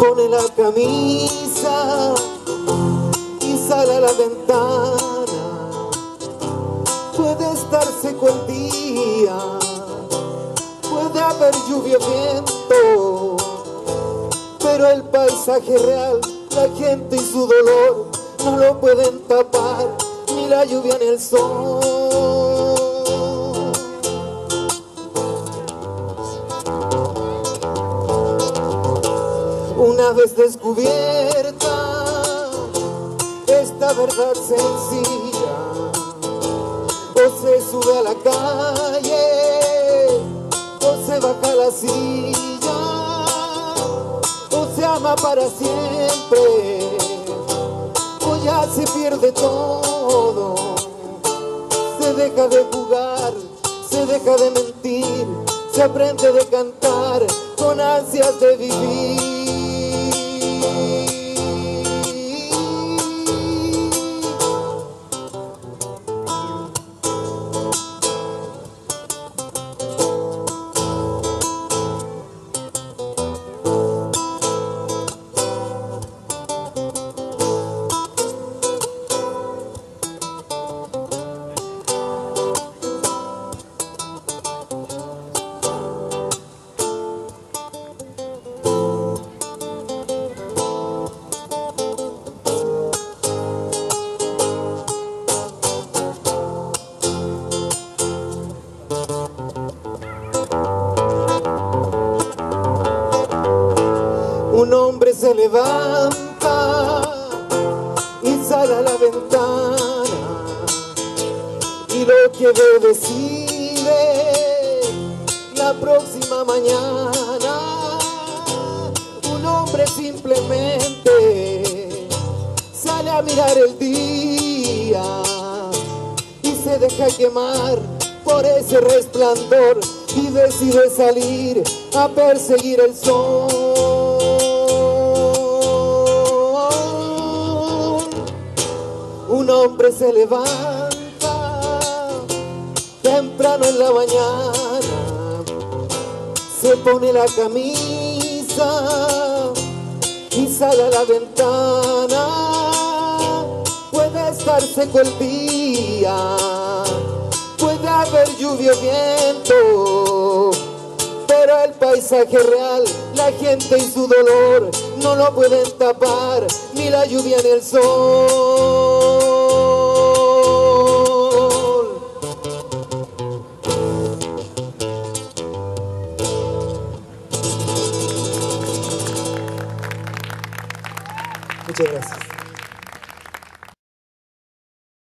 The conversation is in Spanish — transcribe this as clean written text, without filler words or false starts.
pone la camisa y sale a la ventana. Puede estar seco el día, puede haber lluvia o viento, pero el paisaje real, la gente y su dolor no lo pueden tapar, ni la lluvia ni el sol. Una vez descubierta esta verdad sencilla, o se sube a la calle, o se baja a la silla, o se ama para siempre, o ya se pierde todo. Se deja de jugar, se deja de mentir, se aprende de cantar con ansias de vivir. Un hombre se levanta y sale a la ventana, y lo que ve decide la próxima mañana. Un hombre simplemente sale a mirar el día y se deja quemar por ese resplandor y decide salir a perseguir el sol. Un hombre se levanta temprano en la mañana, se pone la camisa y sale a la ventana. Puede estar seco el día, puede haber lluvia o viento, pero el paisaje real, la gente y su dolor no lo pueden tapar, ni la lluvia ni el sol. Muchas gracias.